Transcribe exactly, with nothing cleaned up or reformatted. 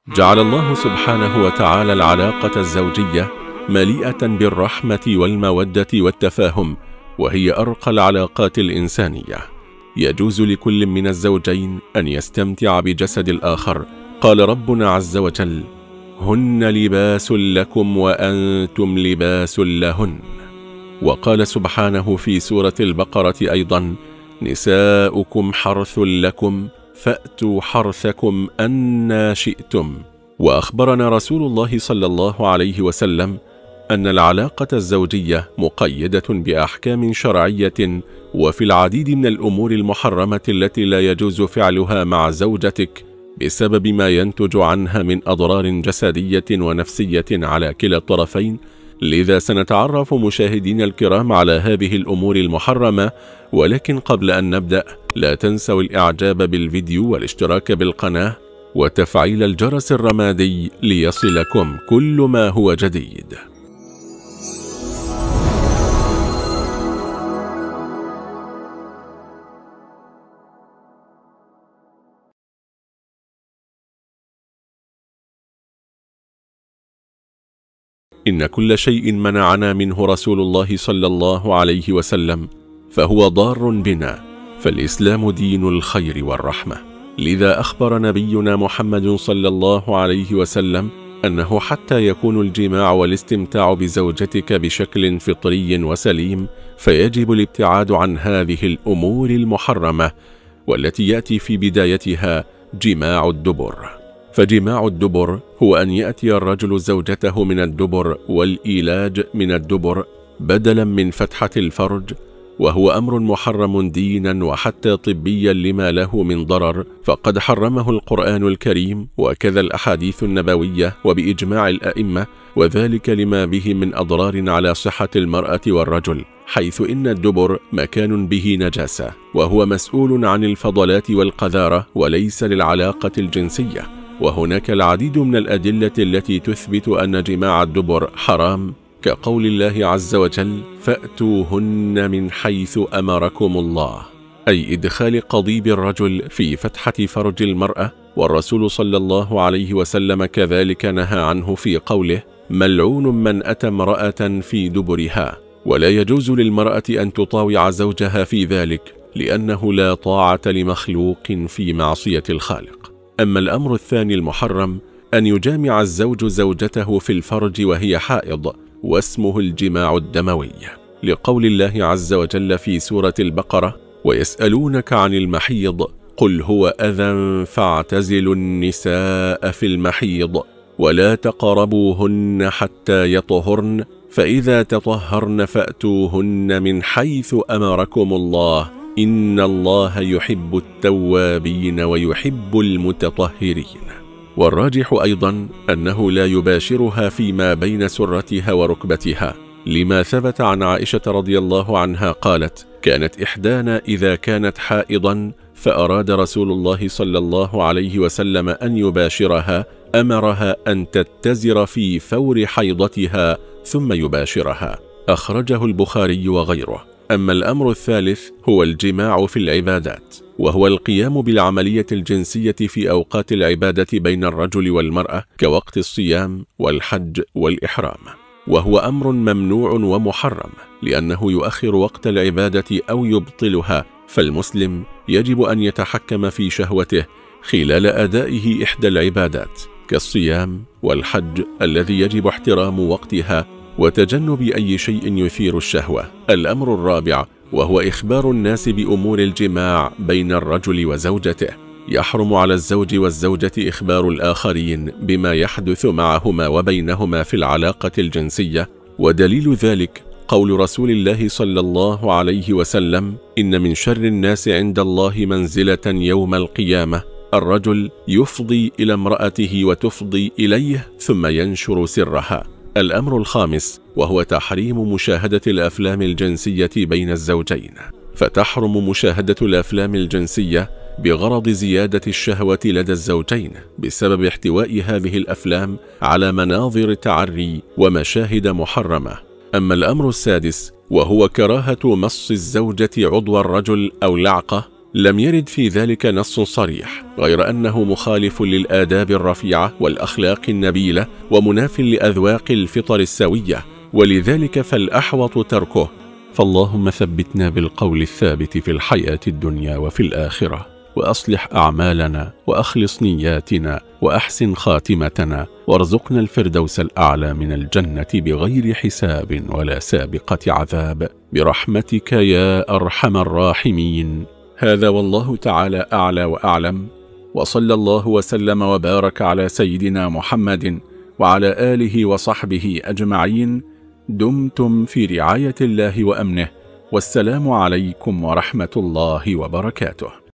جعل الله سبحانه وتعالى العلاقة الزوجية مليئة بالرحمة والمودة والتفاهم، وهي أرقى العلاقات الإنسانية. يجوز لكل من الزوجين أن يستمتع بجسد الآخر. قال ربنا عز وجل: هن لباس لكم وأنتم لباس لهن. وقال سبحانه في سورة البقرة أيضا: نساؤكم حرث لكم فأتوا حرثكم أنى شئتم. وأخبرنا رسول الله صلى الله عليه وسلم أن العلاقة الزوجية مقيدة بأحكام شرعية، وفي العديد من الأمور المحرمة التي لا يجوز فعلها مع زوجتك بسبب ما ينتج عنها من أضرار جسدية ونفسية على كلا الطرفين. لذا سنتعرف مشاهدين الكرام على هذه الأمور المحرمة، ولكن قبل أن نبدأ لا تنسوا الإعجاب بالفيديو والاشتراك بالقناة وتفعيل الجرس الرمادي ليصلكم كل ما هو جديد. إن كل شيء منعنا منه رسول الله صلى الله عليه وسلم فهو ضار بنا، فالإسلام دين الخير والرحمة. لذا أخبر نبينا محمد صلى الله عليه وسلم أنه حتى يكون الجماع والاستمتاع بزوجتك بشكل فطري وسليم فيجب الابتعاد عن هذه الأمور المحرمة، والتي يأتي في بدايتها جماع الدبر. فجماع الدبر هو أن يأتي الرجل زوجته من الدبر والإيلاج من الدبر بدلا من فتحة الفرج، وهو أمر محرم دينا وحتى طبيا لما له من ضرر، فقد حرمه القرآن الكريم وكذا الأحاديث النبوية وبإجماع الأئمة، وذلك لما به من أضرار على صحة المرأة والرجل، حيث إن الدبر مكان به نجاسة، وهو مسؤول عن الفضلات والقذارة وليس للعلاقة الجنسية. وهناك العديد من الأدلة التي تثبت أن جماع الدبر حرام، كقول الله عز وجل: فأتوهن من حيث أمركم الله، أي إدخال قضيب الرجل في فتحة فرج المرأة. والرسول صلى الله عليه وسلم كذلك نهى عنه في قوله: ملعون من أتى امرأة في دبرها. ولا يجوز للمرأة أن تطاوع زوجها في ذلك، لأنه لا طاعة لمخلوق في معصية الخالق. أما الأمر الثاني المحرم أن يجامع الزوج زوجته في الفرج وهي حائض، واسمه الجماع الدموي، لقول الله عز وجل في سورة البقرة: ويسألونك عن المحيض قل هو أذى فاعتزلوا النساء في المحيض ولا تقربوهن حتى يطهرن فإذا تطهرن فأتوهن من حيث أمركم الله إن الله يحب التوابين ويحب المتطهرين. والراجح أيضا أنه لا يباشرها فيما بين سرتها وركبتها، لما ثبت عن عائشة رضي الله عنها قالت: كانت إحدانا إذا كانت حائضا فأراد رسول الله صلى الله عليه وسلم أن يباشرها أمرها أن تتزر في فور حيضتها ثم يباشرها. أخرجه البخاري وغيره. أما الأمر الثالث هو الجماع في العبادات، وهو القيام بالعملية الجنسية في أوقات العبادة بين الرجل والمرأة كوقت الصيام والحج والإحرام، وهو أمر ممنوع ومحرم لأنه يؤخر وقت العبادة أو يبطلها، فالمسلم يجب أن يتحكم في شهوته خلال أدائه إحدى العبادات كالصيام والحج الذي يجب احترام وقتها وتجنب أي شيء يثير الشهوة. الأمر الرابع وهو إخبار الناس بأمور الجماع بين الرجل وزوجته. يحرم على الزوج والزوجة إخبار الآخرين بما يحدث معهما وبينهما في العلاقة الجنسية، ودليل ذلك قول رسول الله صلى الله عليه وسلم: إن من شر الناس عند الله منزلة يوم القيامة الرجل يفضي إلى امرأته وتفضي إليه ثم ينشر سرها. الأمر الخامس وهو تحريم مشاهدة الأفلام الجنسية بين الزوجين، فتحرم مشاهدة الأفلام الجنسية بغرض زيادة الشهوة لدى الزوجين بسبب احتواء هذه الأفلام على مناظر تعري ومشاهد محرمة. أما الأمر السادس وهو كراهة مص الزوجة عضو الرجل أو لعقة، لم يرد في ذلك نص صريح، غير أنه مخالف للآداب الرفيعة والأخلاق النبيلة ومناف لأذواق الفطر السوية، ولذلك فالأحوط تركه. فاللهم ثبتنا بالقول الثابت في الحياة الدنيا وفي الآخرة، وأصلح أعمالنا وأخلص نياتنا وأحسن خاتمتنا، وارزقنا الفردوس الأعلى من الجنة بغير حساب ولا سابقة عذاب، برحمتك يا أرحم الراحمين. هذا والله تعالى أعلى وأعلم، وصلى الله وسلم وبارك على سيدنا محمد وعلى آله وصحبه أجمعين. دمتم في رعاية الله وأمنه، والسلام عليكم ورحمة الله وبركاته.